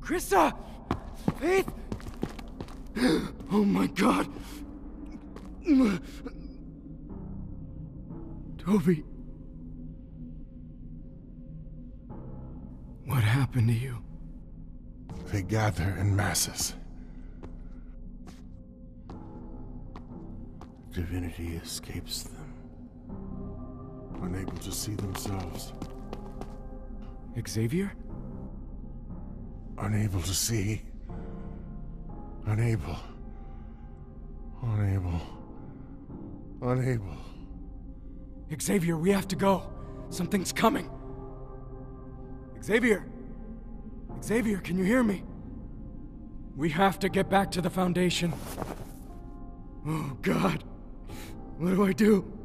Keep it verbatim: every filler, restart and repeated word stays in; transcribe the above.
Krista! Faith! Oh my God! Toby. What happened to you? They gather in masses. Divinity escapes them, unable to see themselves. Xavier? Unable to see. Unable. Unable. Unable. Xavier, we have to go. Something's coming. Xavier! Xavier, can you hear me? We have to get back to the Foundation. Oh, God. What do I do?